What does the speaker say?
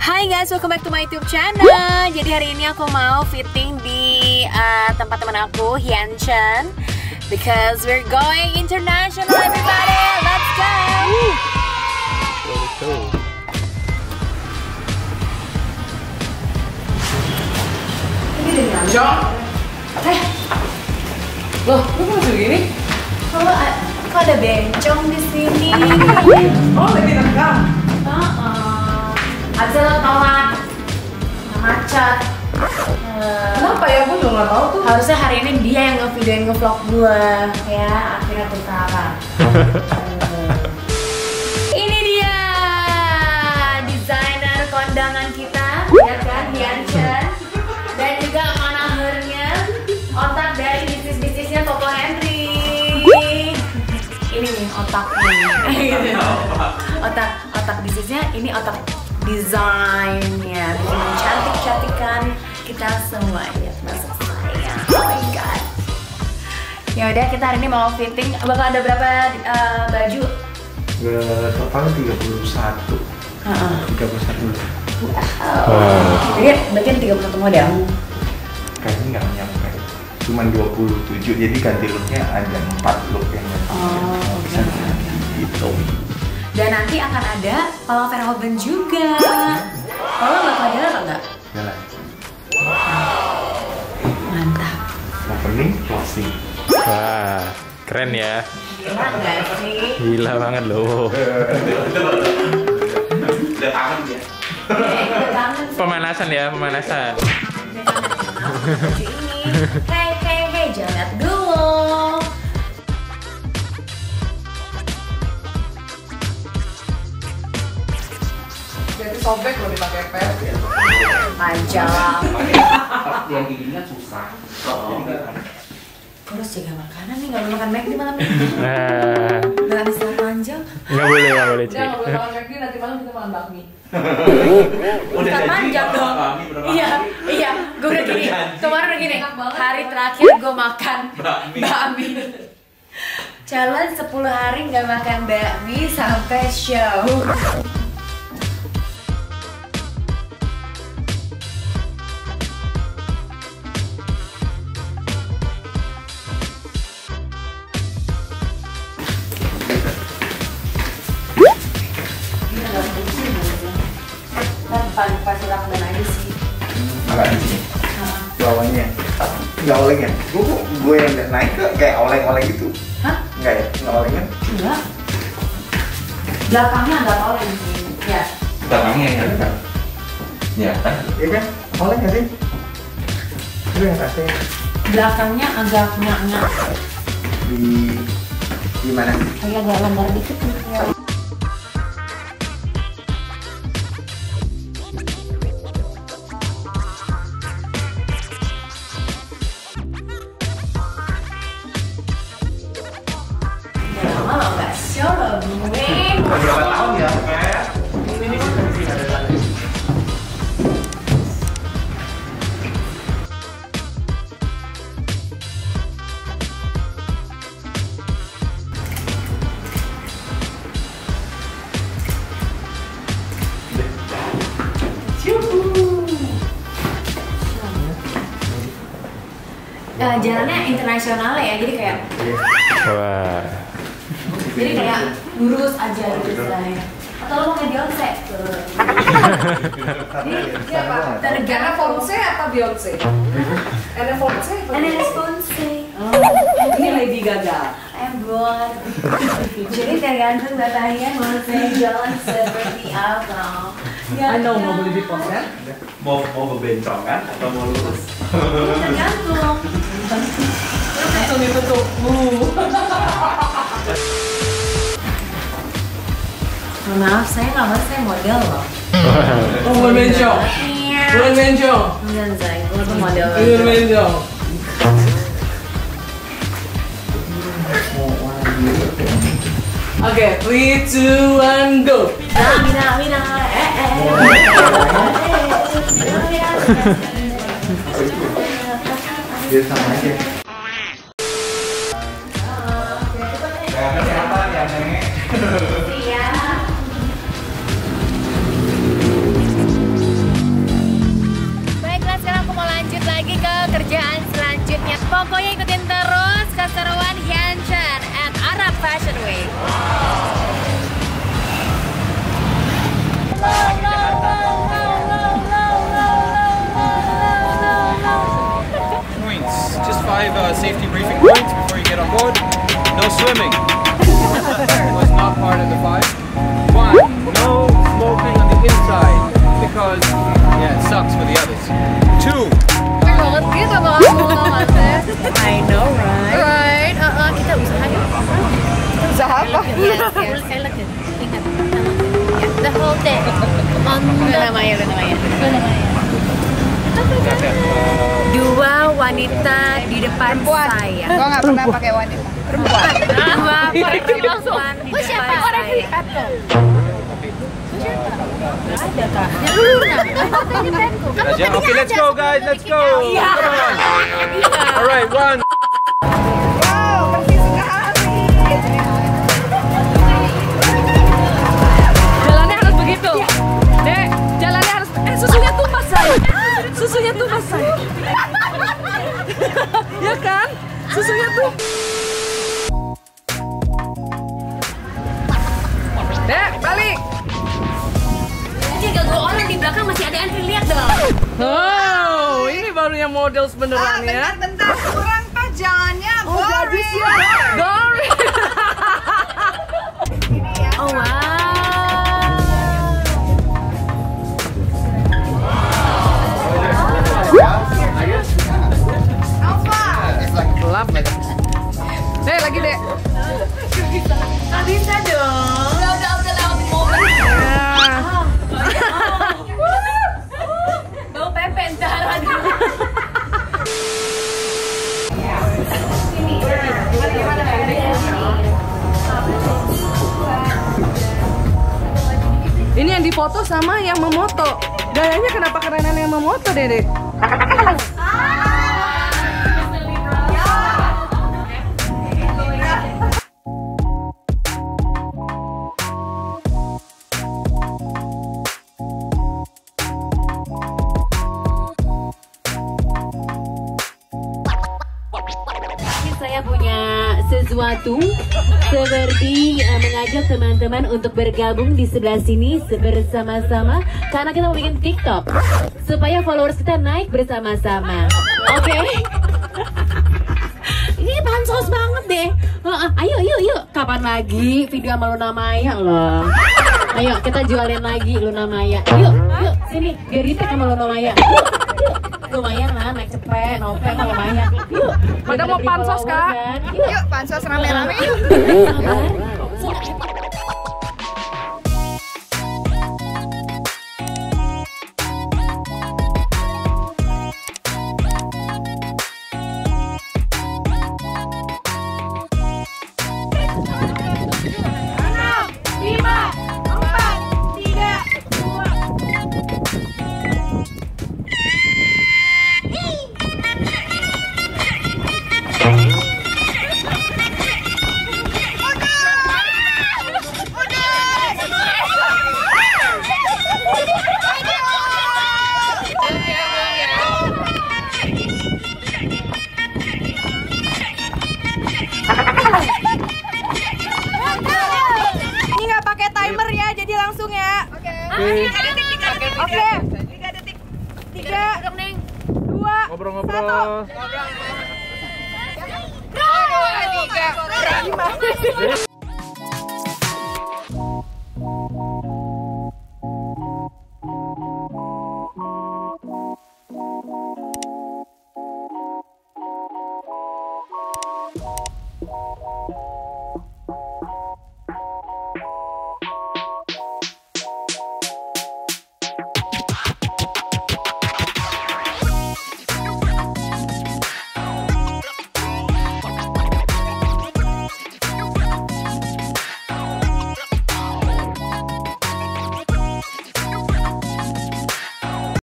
Hai guys, welcome back to my YouTube channel. Jadi hari ini aku mau fitting di tempat teman aku, Hyuncheon, because we're going international, everybody. Let's go. Jom. Loh, lu kok masih begini? Kok ada bencong di sini? Oh, lagi rekam. Abis lo telat, macet. Kenapa ya? Gue juga nggak tahu tuh. Harusnya hari ini dia yang ngevideoin ngevlog gue, ya. Akhirnya tersalah. Ini dia desainer kondangan kita, ya kan, Hyuncheon. Dan juga manajernya, otak dari bisnisnya Toko Henry. Ini nih otaknya. Otak bisnisnya, ini otak desainnya, bikin cantik-cantikan kita semua ya, termasuk saya. Oh my god. Ya udah, kita hari ini mau fitting. Bakal ada berapa baju? Total 31. 31. Jadi berarti ada 31 model. Kayaknya nggak nyampe. Cuman 27. Jadi ganti looknya ada 4 look yang bisa gitu. Dan nanti akan ada Paula Verhoeven juga. Paula bakal jalan atau enggak? Jalan. Mantap. Opening, closing. Wah, keren ya. Gila nggak sih? Gila banget loh. Udah kangen ya. Udah kangen sih. Pemanasan ya, pemanasan. Udah kangen baju ini. Hey, jangan lihat dulu. Jadi sobek lo dipakai pet. Panjang. Yang gini kan susah. Terus jaga makanan nih, nggak boleh makan McD malam ini. Nah, Nggak ada istilah panjang. nggak boleh, Udah Ci. nggak boleh makan McD, nanti malam kita makan bakmi. Bukan panjang dong. Iya, gue udah gini. Kemarin udah gini. Hari terakhir gue makan bakmi. Challenge 10 hari nggak makan bakmi sampai show. Pas udah kembali aja sih. Agak di sini. Bawahnya. Nggak oleng ya? Gue yang naik ke kayak oleng-oleng gitu. Hah? Nggak ya? Nggak oleng kan? Enggak. Belakangnya agak oleng sih. Ya. Belakangnya ya kan? Ya kan? Iya kan? Oleng nggak sih? Itu yang rasanya Belakangnya agak nyak-nyak. di mana? Kayak agak longgar dikit nih. Lama lo nggak show lo gue. Berapa tahun ya? Kayak ini ada lagi. Jalannya internasional ya, jadi kayak Wah, lurus aja gitu saya. Atau lo mau nge Beyonce? Siapa? Dari Anna Fonse atau Beyonce? Anna Fonse atau Anna Beyonce? Fonse. Ini Lady Gaga. Buat. Jadi tergantung katanya mau saya jalan seperti apa. Ya, I know, mau beli di pos kan? Mau bebencong kan? Atau mau lurus? tergantung. Langsung ditutup. Maaf, saya nggak mau, saya model loh. Oh, bulan bencong. Iya. Bulan bencong. Bukan saya, gue tuh model. Bulan bencong. Oke, 3, 2, 1, go. Mina. Dia sama aja. Jangan kesehatan ya, Nek. Iya. pokoknya ikutin terus keseruan Hyunchan at Arab Fashion Week. Points. Just 5 safety briefing points before you get on board. No swimming. Was not part of the 5. 1. No smoking on the inside because yeah, it sucks for the others. 2. Banget gitu loh, I know, right? Kita usaha yuk. Usaha apa? Ingat, the whole day. Udah namanya. Dua wanita di depan saya. Gua nggak pernah pakai wanita. Perempuan. Dua perempuan di depan saya. Ada kak. Okay, let's go guys, let's go. Come on. Alright, 1. Wow, persis sekali. Jalannya harus begitu. Dek, jalannya harus susunya tumpah say. Susunya tumpah say. Ya kan? Susunya tuh. Dek, balik. Jaga dua orang di belakang masih ada antri, lihat dong. Oh, ini baru yang model sebenarnya. Bentar, kurang pajangannya. Boring. Gory. Oh wow. Gelap lagi. Dek, lagi dek. Gak bisa dong. Udah lewat momen. Bau pepe ntar. Ini yang difoto sama yang memoto. Gayanya kenapa kerenan yang memoto, Dede? Saya punya sesuatu seperti mengajak teman-teman untuk bergabung di sebelah sini bersama-sama karena kita mau bikin TikTok supaya followers kita naik bersama-sama. Oke? Ini pansos banget deh. Ayo, yuk. Kapan lagi video sama Luna Maya loh? Ayo kita jualin lagi Luna Maya. Yuk, sini biar di tag sama Luna Maya. Yuk. Lumayan lah, naik cepet, novel lumayan. Yuk, Kita mau pansos, Kak. Yuk, pansos rame-rame yuk. Ini nggak pakai timer ya, jadi langsung ya. Oke. 3 detik. Oke. 3 detik. 3, 2, Ngobrol-ngobrol. 1. 3.